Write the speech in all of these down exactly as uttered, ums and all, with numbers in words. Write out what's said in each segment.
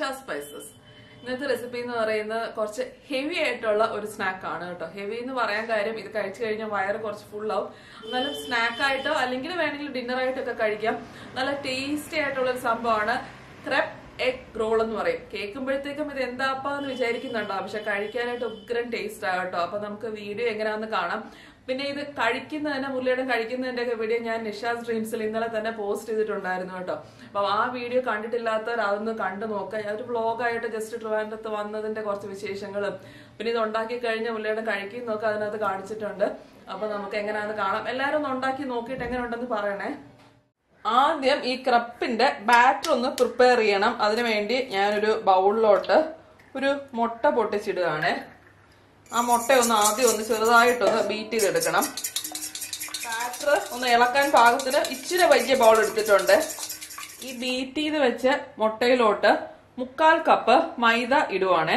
Spices. ഇന്നത്തെ recipe എന്ന് പറയുന്നത് കുറച്ച് ഹെവി ആയിട്ടുള്ള ഒരു സ്നാക്ക് ആണ് കേട്ടോ. ഹെവി എന്ന് പറയാൻ കാര്യം ഇത് കഴിച്ചു കഴിഞ്ഞാൽ വയറ് കുറച്ച് ഫുൾ ആവും. എന്നാലും സ്നാക്ക് ആയിട്ടോ അല്ലെങ്കിൽ വേണമെങ്കിൽ ഡിന്നർ ആയിട്ടൊക്കെ കഴിക്കാം. നല്ല ടേസ്റ്റി ആയിട്ടുള്ള ഒരു സംഭവമാണ് ക്രെപ്പ് എഗ് റോൾ എന്ന് പറയും. കേൾക്കുമ്പോഴത്തേക്കും ഇത് എന്താപ്പാന്ന് വിചാരിക്കുന്നുണ്ടോ, പക്ഷെ കഴിക്കാനായിട്ട് ഉഗ്രൻ ടേസ്റ്റ് ആകട്ടോ. അപ്പൊ നമുക്ക് വീഡിയോ എങ്ങനെയാണെന്ന് കാണാം. പിന്നെ ഇത് കഴിക്കുന്നതിന് മുരളിയുടെ കഴിക്കുന്നതിന്റെ ഒക്കെ വീഡിയോ ഞാൻ നിഷാസ് ഡ്രീംസിൽ ഇന്നലെ തന്നെ പോസ്റ്റ് ചെയ്തിട്ടുണ്ടായിരുന്നു കേട്ടോ. അപ്പൊ ആ വീഡിയോ കണ്ടിട്ടില്ലാത്തവർ അതൊന്ന് കണ്ടു നോക്കാം. ഒരു വ്ളോഗായിട്ട് ജസ്റ്റ് ട്രിവാൻഡ്രത്ത് വന്നതിന്റെ കുറച്ച് വിശേഷങ്ങളും പിന്നെ ഇത് ഉണ്ടാക്കി കഴിഞ്ഞ മുരളിയുടെ കഴിക്കുന്നൊക്കെ അതിനകത്ത് കാണിച്ചിട്ടുണ്ട്. അപ്പൊ നമുക്ക് എങ്ങനെയാണെന്ന് കാണാം. എല്ലാരും ഒന്ന് ഉണ്ടാക്കി നോക്കിയിട്ട് എങ്ങനെ ഉണ്ടെന്ന് പറയണേ. ആദ്യം ഈ ക്രപ്പിന്റെ ബാറ്റർ ഒന്ന് പ്രിപ്പയർ ചെയ്യണം. അതിനുവേണ്ടി ഞാനൊരു ബൗളിലോട്ട് ഒരു മുട്ട പൊട്ടിച്ചിടുകയാണ്. ആ മുട്ട ഒന്ന് ആദ്യം ഒന്ന് ചെറുതായിട്ടൊന്ന് ബീറ്റ് ചെയ്തെടുക്കണം. ബാറ്റർ ഒന്ന് ഇളക്കാൻ പാകത്തിന് ഇച്ചിരി വലിയ ബൗൾ എടുത്തിട്ടുണ്ട്. ഈ ബീറ്റ് ചെയ്ത് വെച്ച മുട്ടയിലോട്ട് മുക്കാൽ കപ്പ് മൈദ ഇടുവാണ്.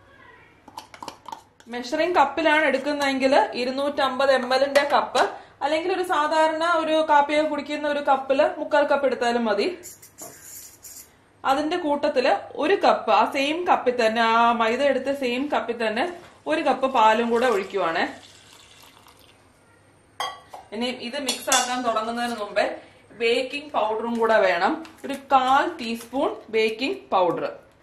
മെഷറിംഗ് കപ്പിലാണ് എടുക്കുന്നതെങ്കിൽ ഇരുന്നൂറ്റമ്പത് എം എല്ലിന്റെ കപ്പ് അല്ലെങ്കിൽ ഒരു സാധാരണ ഒരു കാപ്പിയൊക്കെ കുടിക്കുന്ന ഒരു കപ്പില് മുക്കാൽ കപ്പ് എടുത്താലും മതി. അതിന്റെ കൂട്ടത്തില് ഒരു കപ്പ് ആ സെയിം കപ്പിൽ തന്നെ ആ മൈദ എടുത്ത സെയിം കപ്പിൽ തന്നെ ഒരു കപ്പ് പാലും കൂടെ ഒഴിക്കുവാണ്. ഇനി ഇത് മിക്സ് ആക്കാൻ തുടങ്ങുന്നതിന് മുമ്പേ ബേക്കിംഗ് പൗഡറും കൂടെ വേണം. ഒരു കാൽ ടീസ്പൂൺ ബേക്കിംഗ് പൗഡർ,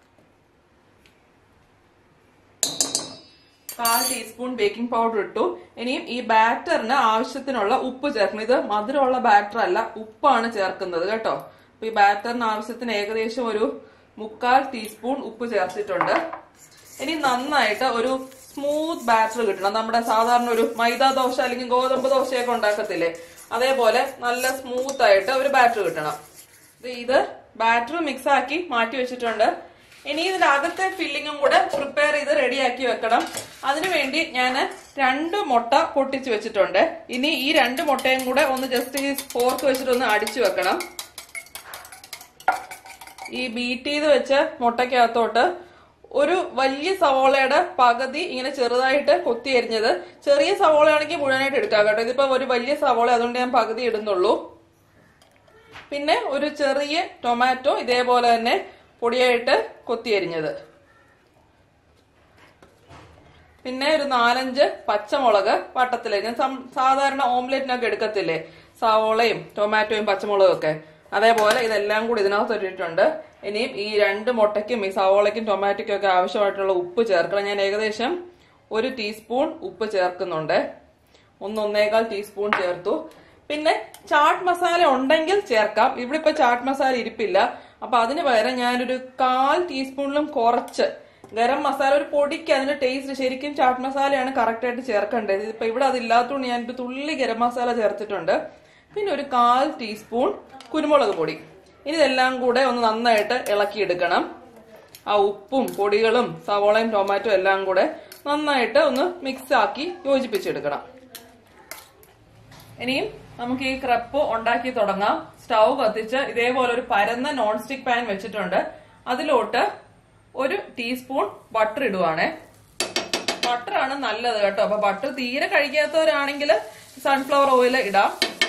കാൽ ടീസ്പൂൺ ബേക്കിംഗ് പൗഡർ ഇട്ടു. ഇനിയും ഈ ബാറ്ററിന് ആവശ്യത്തിനുള്ള ഉപ്പ് ചേർക്കണം. ഇത് മധുരമുള്ള ബാറ്റർ അല്ല, ഉപ്പാണ് ചേർക്കുന്നത് കേട്ടോ. അപ്പൊ ഈ ബാറ്ററിന് ആവശ്യത്തിന് ഏകദേശം ഒരു മുക്കാൽ ടീസ്പൂൺ ഉപ്പ് ചേർത്തിട്ടുണ്ട്. ഇനി നന്നായിട്ട് ഒരു സ്മൂത്ത് ബാറ്റർ കിട്ടണം. നമ്മുടെ സാധാരണ ഒരു മൈദാ ദോശ അല്ലെങ്കിൽ ഗോതമ്പ് ദോശയൊക്കെ ഉണ്ടാക്കത്തില്ലേ, അതേപോലെ നല്ല സ്മൂത്ത് ആയിട്ട് ഒരു ബാറ്റർ കിട്ടണം. ഇത് ബാറ്റർ മിക്സ് ആക്കി മാറ്റി വെച്ചിട്ടുണ്ട്. ഇനി ഇതിന്റെ അകത്തെ ഫില്ലിങ്ങും കൂടെ പ്രിപ്പയർ ചെയ്ത് റെഡിയാക്കി വെക്കണം. അതിനുവേണ്ടി ഞാൻ രണ്ട് മുട്ട പൊട്ടിച്ചു വെച്ചിട്ടുണ്ട്. ഇനി ഈ രണ്ട് മുട്ടയും കൂടെ ഒന്ന് ജസ്റ്റ് ഈ ഫോർക്ക് വെച്ചിട്ട് ഒന്ന് അടിച്ചു വെക്കണം. ഈ ബീറ്റ് ചെയ്ത് വെച്ച മുട്ടയ്ക്കകത്തോട്ട് ഒരു വലിയ സവോളയുടെ പകുതി ഇങ്ങനെ ചെറുതായിട്ട് കൊത്തി അരിഞ്ഞത്, ചെറിയ സവോളയാണെങ്കിൽ മുഴുവനായിട്ട് എടുക്കാം കേട്ടോ. ഇതിപ്പോ ഒരു വലിയ സവോള, അതുകൊണ്ട് ഞാൻ പകുതി ഇടുന്നുള്ളൂ. പിന്നെ ഒരു ചെറിയ ടൊമാറ്റോ ഇതേപോലെ തന്നെ പൊടിയായിട്ട് കൊത്തി അരിഞ്ഞത്, പിന്നെ ഒരു നാലഞ്ച് പച്ചമുളക് വട്ടത്തിലരിഞ്ഞ. സാധാരണ ഓംലെറ്റിനൊക്കെ എടുക്കത്തില്ലേ സവോളയും ടൊമാറ്റോയും പച്ചമുളകും ഒക്കെ, അതേപോലെ ഇതെല്ലാം കൂടി ഇതിനകത്ത് ഇട്ടിട്ടുണ്ട്. ഇനിയും ഈ രണ്ട് മുട്ടയ്ക്കും ഈ സവോളയ്ക്കും ടൊമാറ്റോയ്ക്കും ഒക്കെ ആവശ്യമായിട്ടുള്ള ഉപ്പ് ചേർക്കണം. ഞാൻ ഏകദേശം ഒരു ടീസ്പൂൺ ഉപ്പ് ചേർക്കുന്നുണ്ട്. ഒന്നൊന്നേകാൽ ടീസ്പൂൺ ചേർത്തു. പിന്നെ ചാട്ട് മസാല ഉണ്ടെങ്കിൽ ചേർക്കാം. ഇവിടെ ഇപ്പൊ ചാട്ട് മസാല ഇരിപ്പില്ല. അപ്പൊ അതിന് പകരം ഞാനൊരു കാൽ ടീസ്പൂണിലും കുറച്ച് ഗരം മസാല, ഒരു പൊടിക്ക് അതിന്റെ ടേസ്റ്റ് ശരിക്കും ചാട്ട് മസാലയാണ് കറക്റ്റ് ആയിട്ട് ചേർക്കേണ്ടത്. ഇപ്പൊ ഇവിടെ അതില്ലാത്തതുകൊണ്ട് ഞാനൊരു തുള്ളി ഗരം മസാല ചേർത്തിട്ടുണ്ട്. പിന്നെ ഒരു കാൽ ടീസ്പൂൺ കുരുമുളക് പൊടി. ഇനി ഇതെല്ലാം കൂടെ ഒന്ന് നന്നായിട്ട് ഇളക്കിയെടുക്കണം. ആ ഉപ്പും പൊടികളും സവോളയും ടൊമാറ്റോ എല്ലാം കൂടെ നന്നായിട്ട് ഒന്ന് മിക്സ് ആക്കി യോജിപ്പിച്ചെടുക്കണം. ഇനിയും നമുക്ക് ഈ ക്രപ്പ് ഉണ്ടാക്കി തുടങ്ങാം. സ്റ്റൗ കത്തിച്ച് ഇതേപോലെ ഒരു പരന്ന നോൺ സ്റ്റിക് പാൻ വെച്ചിട്ടുണ്ട്. അതിലോട്ട് ഒരു ടീസ്പൂൺ ബട്ടർ ഇടുവാണ്. ബട്ടറാണ് നല്ലത് കേട്ടോ. അപ്പൊ ബട്ടർ തീരെ കഴിക്കാത്തവരാണെങ്കിൽ സൺഫ്ലവർ ഓയിൽ ഇടാം.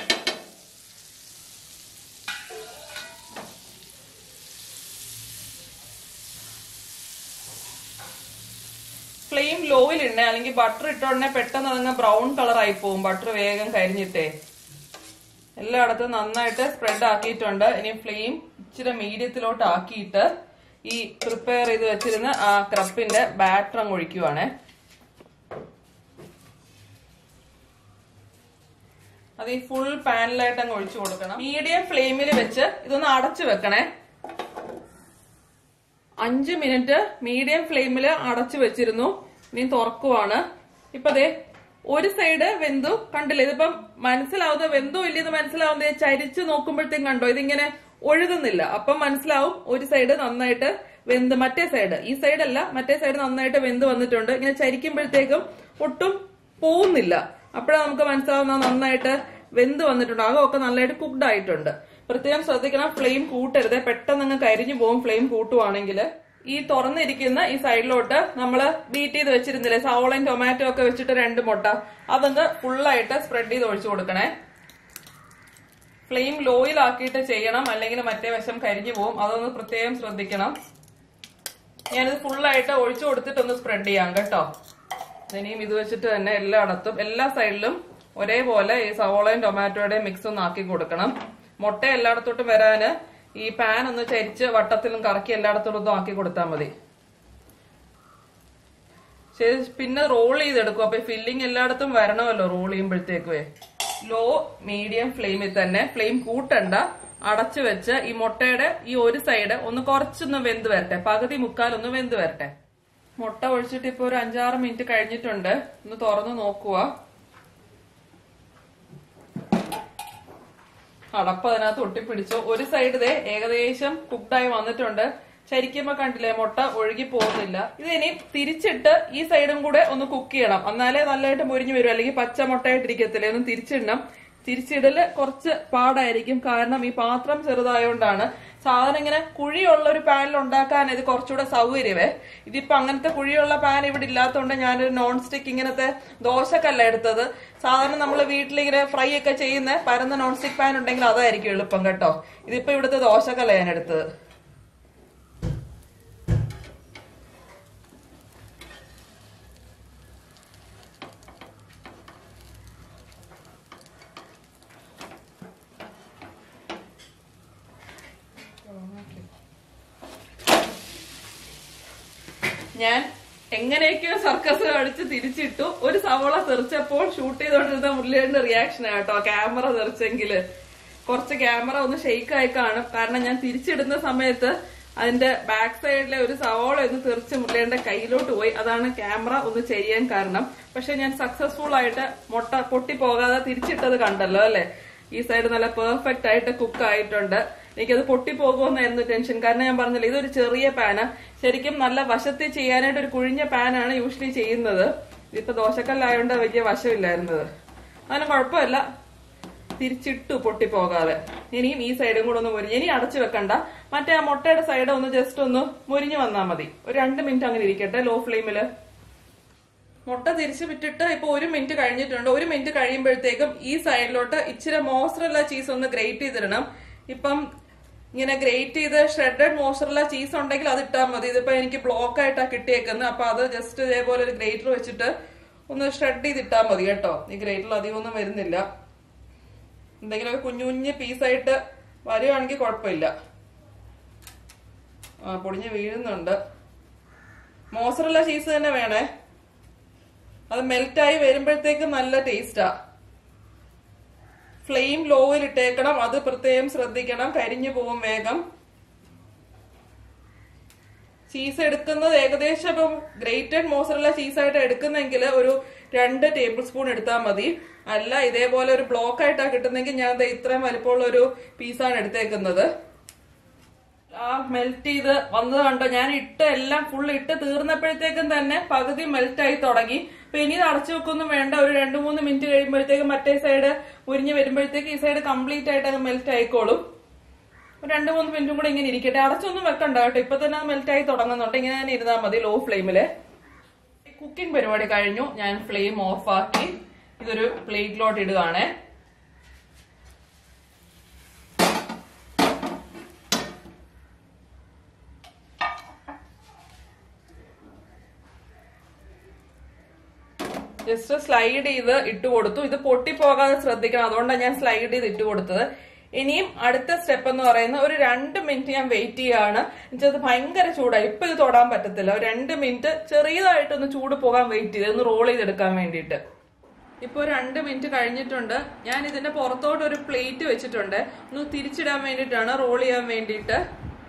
ഫ്ലെയിം ലോയിൽ ഇടണേ, അല്ലെങ്കിൽ ബട്ടർ ഇട്ടോടനെ പെട്ടെന്ന് അതങ്ങ് ബ്രൗൺ കളർ ആയി പോകും. ബട്ടർ വേഗം കരിഞ്ഞിട്ടേ. എല്ലായിടത്തും നന്നായിട്ട് സ്പ്രെഡ് ആക്കിയിട്ടുണ്ട്. ഇനി ഫ്ലെയിം ഇച്ചിരി മീഡിയത്തിലോട്ട് ആക്കിയിട്ട് ഈ പ്രിപ്പയർ ചെയ്ത് വെച്ചിരുന്ന ആ ക്രപ്പിന്റെ ബാറ്റർ അങ്ങ് ഒഴിക്കുവാണ്. അത് ഈ ഫുൾ പാനിലായിട്ട് അങ്ങ് ഒഴിച്ചു കൊടുക്കണം. മീഡിയം ഫ്ലെയിമിൽ വെച്ച് ഇതൊന്ന് അടച്ചു വെക്കണേ. അഞ്ചു മിനിറ്റ് മീഡിയം ഫ്ലെയിമിൽ അടച്ചു വെച്ചിരുന്നു. ഇനി തുറക്കുവാണ്. ഇപ്പൊ ദേ ഒരു സൈഡ് വെന്തു, കണ്ടില്ലേ? ഇതിപ്പം മനസ്സിലാവുന്ന വെന്തോ ഇല്ലെന്ന് മനസ്സിലാവുന്ന ചരിച്ച് നോക്കുമ്പോഴത്തേക്കും കണ്ടോ ഇതിങ്ങനെ ഒഴുകുന്നില്ല. അപ്പം മനസ്സിലാവും ഒരു സൈഡ് നന്നായിട്ട് വെന്ത്, മറ്റേ സൈഡ് ഈ സൈഡല്ല മറ്റേ സൈഡ് നന്നായിട്ട് വെന്ത് വന്നിട്ടുണ്ട്. ഇങ്ങനെ ചരിക്കുമ്പോഴത്തേക്കും ഒട്ടും പോകുന്നില്ല. അപ്പോഴാണ് നമുക്ക് മനസ്സിലാവുന്ന നന്നായിട്ട് വെന്ത് വന്നിട്ടുണ്ട്. അകമൊക്കെ നന്നായിട്ട് കുക്ക്ഡ് ആയിട്ടുണ്ട്. പ്രത്യേകം ശ്രദ്ധിക്കണം, ഫ്ലെയിം കൂട്ടരുത്, പെട്ടെന്ന് അങ്ങ് കരിഞ്ഞു പോകും ഫ്ലെയിം കൂട്ടുവാണെങ്കിൽ. ഈ തുറന്നിരിക്കുന്ന ഈ സൈഡിലോട്ട് നമ്മള് ബീറ്റ് ചെയ്ത് വെച്ചിരുന്നില്ലേ സവോളയും ടൊമാറ്റോ ഒക്കെ വെച്ചിട്ട് രണ്ട് മുട്ട, അതൊന്ന് ഫുള്ളായിട്ട് സ്പ്രെഡ് ചെയ്ത് ഒഴിച്ചു കൊടുക്കണേ. ഫ്ലെയിം ലോയിൽ ആക്കിയിട്ട് ചെയ്യണം, അല്ലെങ്കിൽ മറ്റേ വശം കരിഞ്ഞു പോകും. അതൊന്ന് പ്രത്യേകം ശ്രദ്ധിക്കണം. ഞാനിത് ഫുള്ളായിട്ട് ഒഴിച്ചു കൊടുത്തിട്ടൊന്ന് സ്പ്രെഡ് ചെയ്യാം കേട്ടോ. ഇനിയും ഇത് വെച്ചിട്ട് തന്നെ എല്ലായിടത്തും എല്ലാ സൈഡിലും ഒരേപോലെ ഈ സവോളയും ടൊമാറ്റോയുടെയും മിക്സ് ഒന്ന് ആക്കി കൊടുക്കണം. മുട്ട എല്ലായിടത്തോട്ടും വരാന് ഈ പാൻ ഒന്ന് ചരിച്ച് വട്ടത്തിലും കറക്കി എല്ലായിടത്തോട്ടും ഒന്നും ആക്കി കൊടുത്താൽ മതി. ശരി, പിന്നെ റോൾ ചെയ്തെടുക്കും. അപ്പൊ ഫില്ലിങ് എല്ലായിടത്തും വരണമല്ലോ റോൾ ചെയ്യുമ്പോഴത്തേക്കുവേ. ലോ മീഡിയം ഫ്ലെയിമിൽ തന്നെ, ഫ്ലെയിം കൂട്ടണ്ട, അടച്ചു വെച്ച് ഈ മുട്ടയുടെ ഈ ഒരു സൈഡ് ഒന്ന് കുറച്ചൊന്ന് വെന്ത് വരട്ടെ, പകുതി മുക്കാലൊന്ന് വെന്ത് വരട്ടെ. മുട്ട ഒഴിച്ചിട്ട് ഇപ്പൊ ഒരു അഞ്ചാറ് മിനിറ്റ് കഴിഞ്ഞിട്ടുണ്ട്. ഒന്ന് തുറന്ന് നോക്കുക. അടപ്പ് അതിനകത്ത് ഒട്ടിപ്പിടിച്ചു. ഒരു സൈഡ് ദേ ഏകദേശം കുക്ക്ഡായി വന്നിട്ടുണ്ട്. ശരിക്കുമ്പോ കണ്ടില്ലേ മുട്ട ഒഴുകി പോകുന്നില്ല. ഇത് ഇനി തിരിച്ചിട്ട് ഈ സൈഡും കൂടെ ഒന്ന് കുക്ക് ചെയ്യണം, എന്നാലേ നല്ലതായിട്ട് മുരിഞ്ഞു വരും. അല്ലെങ്കിൽ പച്ച മുട്ടയായിട്ടിരിക്കത്തില്ലേ. ഒന്ന് തിരിച്ചിടണം. തിരിച്ചിടല് കുറച്ച് പാടായിരിക്കും, കാരണം ഈ പാത്രം ചെറുതായോണ്ടാണ്. സാധനം ഇങ്ങനെ കുഴിയുള്ള ഒരു പാനിൽ ഉണ്ടാക്കാൻ ഇത് കുറച്ചുകൂടെ സൗകര്യമേ. ഇതിപ്പോ അങ്ങനത്തെ കുഴിയുള്ള പാൻ ഇവിടെ ഇല്ലാത്തതുകൊണ്ട് ഞാനൊരു നോൺ സ്റ്റിക്ക് ഇങ്ങനത്തെ ദോശക്കല്ല എടുത്തത്. സാധാരണ നമ്മൾ വീട്ടിലിങ്ങനെ ഫ്രൈ ഒക്കെ ചെയ്യുന്ന പരന്ന നോൺ സ്റ്റിക്ക് പാൻ ഉണ്ടെങ്കിൽ അതായിരിക്കും എളുപ്പം കേട്ടോ. ഇതിപ്പോ ഇവിടുത്തെ ദോശക്കല്ല ഞാൻ എടുത്തത്. ഞാൻ എങ്ങനെയൊക്കെയോ സർക്കസ് കളിച്ച് തിരിച്ചിട്ടു. ഒരു സവോള തെറിച്ചപ്പോൾ ഷൂട്ട് ചെയ്തോണ്ടിരുന്ന മുരളിയുടെ റിയാക്ഷൻ ആട്ടോ ക്യാമറ തെറിച്ചെങ്കില്. കുറച്ച് ക്യാമറ ഒന്ന് ഷെയ്ക്ക് ആയി കാണും, കാരണം ഞാൻ തിരിച്ചിടുന്ന സമയത്ത് അതിന്റെ ബാക്ക് സൈഡിലെ ഒരു സവോള ഒന്ന് തെറിച്ച് മുരളിയുടെ കയ്യിലോട്ട് പോയി. അതാണ് ക്യാമറ ഒന്ന് ചെയ്യാൻ കാരണം. പക്ഷെ ഞാൻ സക്സസ്ഫുൾ ആയിട്ട് മുട്ട പൊട്ടി പോകാതെ തിരിച്ചിട്ടത് കണ്ടല്ലോ അല്ലെ. ഈ സൈഡ് നല്ല പെർഫെക്റ്റ് ആയിട്ട് കുക്ക് ആയിട്ടുണ്ട്. എനിക്കത് പൊട്ടിപ്പോകുമെന്നായിരുന്നു ടെൻഷൻ, കാരണം ഞാൻ പറഞ്ഞില്ല ഇതൊരു ചെറിയ പാന്. ശരിക്കും നല്ല വശത്തിൽ ചെയ്യാനായിട്ട് ഒരു കുഴിഞ്ഞ പാനാണ് യൂഷ്വലി ചെയ്യുന്നത്. ഇതിപ്പോ ദോശക്കല്ലായോണ്ട് വലിയ വശമില്ലായിരുന്നത്. അതിന് കുഴപ്പമില്ല, തിരിച്ചിട്ടു പൊട്ടിപ്പോകാതെ. ഇനിയും ഈ സൈഡും കൂടെ ഒന്ന് മുരിഞ്ഞ്, ഇനി അടച്ചു വെക്കണ്ട. മറ്റേ ആ മുട്ടയുടെ സൈഡ് ഒന്ന് ജസ്റ്റ് ഒന്ന് മുരിഞ്ഞു വന്നാൽ മതി. ഒരു രണ്ട് മിനിറ്റ് അങ്ങനെ ഇരിക്കട്ടെ ലോ ഫ്ലെയിമില്. മുട്ട തിരിച്ചു വിട്ടിട്ട് ഇപ്പൊ ഒരു മിനിറ്റ് കഴിഞ്ഞിട്ടുണ്ട്. ഒരു മിനിറ്റ് കഴിയുമ്പോഴത്തേക്കും ഈ സൈഡിലോട്ട് ഇച്ചിരി മോസറല്ല ചീസ് ഒന്ന് ഗ്രേറ്റ് ചെയ്തിടണം. ഇപ്പം ഇങ്ങനെ ഗ്രേറ്റ് ചെയ്ത് ഷ്രെഡഡ് മോസറല്ല ചീസ് ഉണ്ടെങ്കിൽ അത് ഇട്ടാൽ മതി. ഇതിപ്പോ എനിക്ക് ബ്ലോക്ക് ആയിട്ടാ കിട്ടിയേക്കുന്നത്. അപ്പൊ അത് ജസ്റ്റ് ഇതേപോലെ ഒരു ഗ്രേറ്റർ വെച്ചിട്ട് ഒന്ന് ഷ്രെഡ് ചെയ്ത് ഇട്ടാൽ മതി കേട്ടോ. ഈ ഗ്രേറ്ററിൽ അധികം ഒന്നും വരുന്നില്ല. എന്തെങ്കിലും കുഞ്ഞു കുഞ്ഞ് പീസായിട്ട് വരുവാണെങ്കിൽ കുഴപ്പമില്ല. ആ പൊടിഞ്ഞ് വീഴുന്നുണ്ട്. മോസറല്ല ചീസ് തന്നെ വേണേ. അത് മെൽറ്റായി വരുമ്പോഴത്തേക്ക് നല്ല ടേസ്റ്റാ. ഫ്ലെയിം ലോയിൽ ഇട്ടേക്കണം, അത് പ്രത്യേകം ശ്രദ്ധിക്കണം, കരിഞ്ഞു പോകും വേഗം. ചീസ് എടുക്കുന്നത് ഏകദേശം ഇപ്പം ഗ്രേറ്റഡ് മോസറല്ല ചീസായിട്ട് എടുക്കുന്നെങ്കിൽ ഒരു രണ്ട് ടേബിൾ സ്പൂൺ എടുത്താൽ മതി. അല്ല ഇതേപോലെ ഒരു ബ്ലോക്ക് ആയിട്ടാണ് കിട്ടുന്നെങ്കിൽ ഞാൻ ഇത്രയും വലിപ്പമുള്ള ഒരു പീസാണ് എടുത്തേക്കുന്നത്. ആ മെൽറ്റ് ചെയ്ത് വന്നത് കണ്ടോ. ഞാൻ ഇട്ട് എല്ലാം ഫുൾ ഇട്ട് തീർന്നപ്പോഴത്തേക്കും തന്നെ പകുതി മെൽറ്റ് ആയി തുടങ്ങി. അപ്പൊ ഇനി ഇത് അടച്ചു വെക്കൊന്നും വേണ്ട. ഒരു രണ്ടു മൂന്ന് മിനിറ്റ് കഴിയുമ്പോഴത്തേക്കും മറ്റേ സൈഡ് ഉരിഞ്ഞ് വരുമ്പോഴത്തേക്ക് ഈ സൈഡ് കംപ്ലീറ്റ് ആയിട്ട് അത് മെൽറ്റ് ആയിക്കോളും. ഒരു രണ്ടു മൂന്ന് മിനിറ്റും കൂടെ ഇങ്ങനെ ഇരിക്കട്ടെ. അടച്ചൊന്നും വെക്കണ്ട കേട്ടോ. ഇപ്പൊ തന്നെ അത് മെൽറ്റ് ആയി തുടങ്ങുന്നുണ്ട്. ഇങ്ങനെ തന്നെ ഇരുന്നാൽ മതി ലോ ഫ്ലെയിമില്. കുക്കിംഗ് പരിപാടി കഴിഞ്ഞു. ഞാൻ ഫ്ലെയിം ഓഫ് ആക്കി ഇതൊരു പ്ലേറ്റിലോട്ട് ഇടുകയാണേ. ജസ്റ്റ് സ്ലൈഡ് ചെയ്ത് ഇട്ട് കൊടുത്തു. ഇത് പൊട്ടിപ്പോകാതെ ശ്രദ്ധിക്കണം, അതുകൊണ്ടാണ് ഞാൻ സ്ലൈഡ് ചെയ്ത് ഇട്ട് കൊടുത്തത്. ഇനിയും അടുത്ത സ്റ്റെപ്പ് എന്ന് പറയുന്നത് ഒരു രണ്ട് മിനിറ്റ് ഞാൻ വെയിറ്റ് ചെയ്യാണ്. എന്നുവെച്ചാൽ ഭയങ്കര ചൂടായി, ഇപ്പൊ ഇത് തൊടാൻ പറ്റത്തില്ല. ഒരു രണ്ട് മിനിറ്റ് ചെറിയതായിട്ടൊന്ന് ചൂട് പോകാൻ വെയിറ്റ് ചെയ്ത് ഒന്ന് റോൾ ചെയ്തെടുക്കാൻ വേണ്ടിയിട്ട്. ഇപ്പൊ രണ്ട് മിനിറ്റ് കഴിഞ്ഞിട്ടുണ്ട്. ഞാൻ ഇതിന്റെ പുറത്തോട്ട് ഒരു പ്ലേറ്റ് വെച്ചിട്ടുണ്ട്, ഒന്ന് തിരിച്ചിടാൻ വേണ്ടിയിട്ടാണ്, റോൾ ചെയ്യാൻ വേണ്ടിയിട്ട്.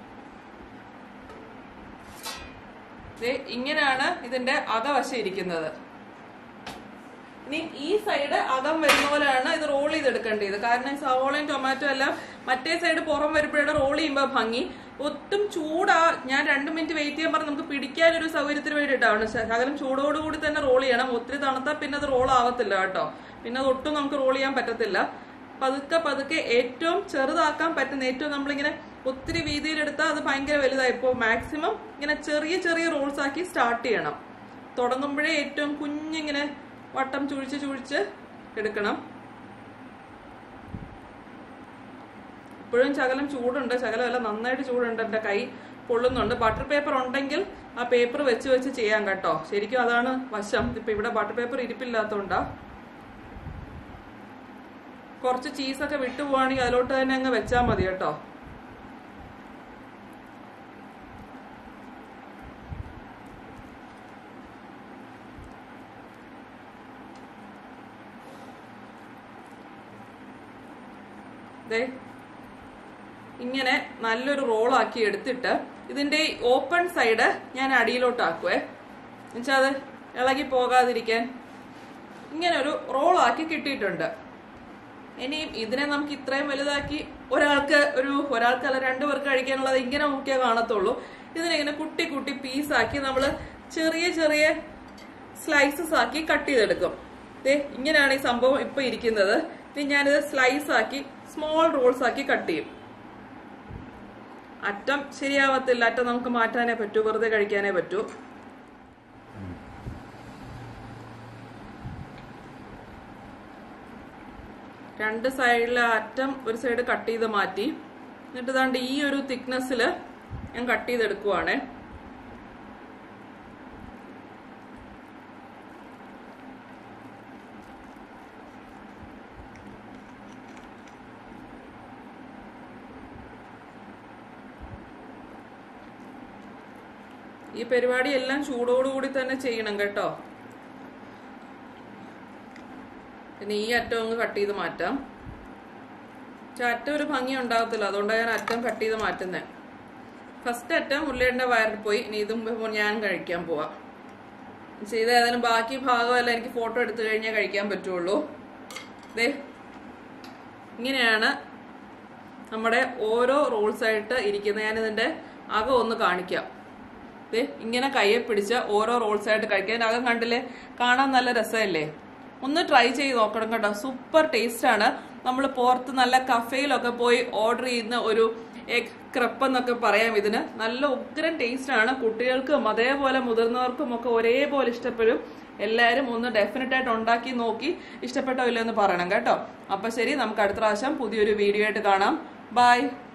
ഇങ്ങനെയാണ് ഇതിന്റെ അകവശം ഇരിക്കുന്നത്. ഇനി ഈ സൈഡ് അകം വരുന്ന പോലെയാണ് ഇത് റോൾ ചെയ്തെടുക്കേണ്ടത്. കാരണം സവോളയും ടൊമാറ്റോ എല്ലാം മറ്റേ സൈഡ് പുറം വരുമ്പോഴാണ് റോൾ ചെയ്യുമ്പോൾ ഭംഗി. ഒട്ടും ചൂടാ. ഞാൻ രണ്ട് മിനിറ്റ് വെയിറ്റ് ചെയ്യാൻ പറഞ്ഞ് നമുക്ക് പിടിക്കാനൊരു സൗകര്യത്തിന് വേണ്ടിയിട്ടാണ്. ശകലം ചൂടോടുകൂടി തന്നെ റോൾ ചെയ്യണം. ഒത്തിരി തണുത്താൽ പിന്നെ അത് റോൾ ആവത്തില്ല കേട്ടോ. പിന്നെ അത് ഒട്ടും നമുക്ക് റോൾ ചെയ്യാൻ പറ്റത്തില്ല. പതുക്കെ പതുക്കെ ഏറ്റവും ചെറുതാക്കാൻ പറ്റുന്ന, ഏറ്റവും നമ്മളിങ്ങനെ ഒത്തിരി വീതിയിലെടുത്താൽ അത് ഭയങ്കര വലുതായി. ഇപ്പോൾ മാക്സിമം ഇങ്ങനെ ചെറിയ ചെറിയ റോൾസ് ആക്കി സ്റ്റാർട്ട് ചെയ്യണം. തുടങ്ങുമ്പോഴേ ഏറ്റവും കുഞ്ഞിങ്ങനെ വട്ടം ചുഴിച്ച് ചുഴിച്ച് എടുക്കണം. ഇപ്പോഴും ശകലം ചൂടുണ്ട്, ശകലമല്ല നന്നായിട്ട് ചൂടുണ്ട്. എൻ്റെ കൈ പൊള്ളുന്നുണ്ട്. ബട്ടർ പേപ്പർ ഉണ്ടെങ്കിൽ ആ പേപ്പർ വെച്ച് വെച്ച് ചെയ്യാം കേട്ടോ. ശരിക്കും അതാണ് വശം. ഇപ്പൊ ഇവിടെ ബട്ടർ പേപ്പർ ഇരിപ്പില്ലാത്തോണ്ടാ. കുറച്ച് ചീസൊക്കെ വിട്ടുപോവാണെങ്കിൽ അതിലോട്ട് തന്നെ അങ്ങ് വെച്ചാൽ മതി കേട്ടോ. ഇങ്ങനെ നല്ലൊരു റോളാക്കി എടുത്തിട്ട് ഇതിന്റെ ഓപ്പൺ സൈഡ് ഞാൻ അടിയിലോട്ടാക്കുവേ, എന്നുവെച്ചാൽ അത് ഇളകി പോകാതിരിക്കാൻ. ഇങ്ങനെ ഒരു റോളാക്കി കിട്ടിയിട്ടുണ്ട്. ഇനിയും ഇതിനെ നമുക്ക് ഇത്രയും വലുതാക്കി ഒരാൾക്ക് ഒരു ഒരാൾക്കല്ല രണ്ടു പേർക്ക് കഴിക്കാനുള്ളത് ഇങ്ങനെ നോക്കിയാൽ കാണത്തുള്ളൂ. ഇതിനെങ്ങനെ കുട്ടി കുട്ടി പീസാക്കി നമ്മള് ചെറിയ ചെറിയ സ്ലൈസസ് ആക്കി കട്ട് ചെയ്തെടുക്കും. ദേ ഇങ്ങനെയാണ് ഈ സംഭവം ഇപ്പൊ ഇരിക്കുന്നത്. ഇനി ഞാനിത് സ്ലൈസ് ആക്കി സ്മോൾ റോൾസ് ആക്കി കട്ട് ചെയ്യും. അറ്റം ശരിയാവത്തില്ല, അറ്റം നമുക്ക് മാറ്റാനേ പറ്റൂ, വെറുതെ കഴിക്കാനേ പറ്റൂ. രണ്ട് സൈഡിലെ അറ്റം ഒരു സൈഡ് കട്ട് ചെയ്ത് മാറ്റി. എന്നിട്ട് ദാണ്ട് ഈ ഒരു തിക്നെസ്സില് ഞാൻ കട്ട് ചെയ്തെടുക്കുവാണ്. ഈ പരിപാടി എല്ലാം ചൂടോടുകൂടി തന്നെ ചെയ്യണം കേട്ടോ. പിന്നെ ഈ അറ്റം ഒന്ന് കട്ട് ചെയ്ത് മാറ്റാം. പക്ഷെ അറ്റം ഒരു ഭംഗി ഉണ്ടാകത്തില്ല, അതുകൊണ്ടാണ് ഞാൻ അറ്റം കട്ട് ചെയ്ത് മാറ്റുന്നത്. ഫസ്റ്റ് അറ്റം ഉള്ളിയുടെ വയറിൽ പോയി. ഇനി ഇതും ഞാൻ കഴിക്കാൻ പോവാം. ചെയ്ത് ഏതായാലും ബാക്കി ഭാഗമല്ല എനിക്ക് ഫോട്ടോ എടുത്തു കഴിഞ്ഞാൽ കഴിക്കാൻ പറ്റുള്ളൂ. ദേ ഇങ്ങനെയാണ് നമ്മുടെ ഓരോ റോൾസ് ആയിട്ട് ഇരിക്കുന്നത്. ഞാനിതിന്റെ അകം ഒന്ന് കാണിക്കാം. ഇങ്ങനെ കയ്യെ പിടിച്ച ഓരോ റോൾസ് ആയിട്ട് കഴിക്കാൻ. അകം കണ്ടില്ലേ, കാണാൻ നല്ല രസമല്ലേ? ഒന്ന് ട്രൈ ചെയ്ത് നോക്കണം കേട്ടോ. സൂപ്പർ ടേസ്റ്റ് ആണ്. നമ്മൾ പുറത്ത് നല്ല കഫേയിലൊക്കെ പോയി ഓർഡർ ചെയ്യുന്ന ഒരു എഗ് ക്രെപ്പ് എന്നൊക്കെ പറയാം ഇതിന്. നല്ല ഉഗ്രൻ ടേസ്റ്റ് ആണ്. കുട്ടികൾക്കും അതേപോലെ മുതിർന്നവർക്കും ഒക്കെ ഒരേപോലെ ഇഷ്ടപ്പെടും. എല്ലാവരും ഒന്ന് ഡെഫിനറ്റ് ആയിട്ട് ഉണ്ടാക്കി നോക്കി ഇഷ്ടപ്പെട്ടോ ഇല്ലെന്ന് പറയണം കേട്ടോ. അപ്പൊ ശരി, നമുക്ക് അടുത്ത പ്രാവശ്യം പുതിയൊരു വീഡിയോ ആയിട്ട് കാണാം. ബൈ.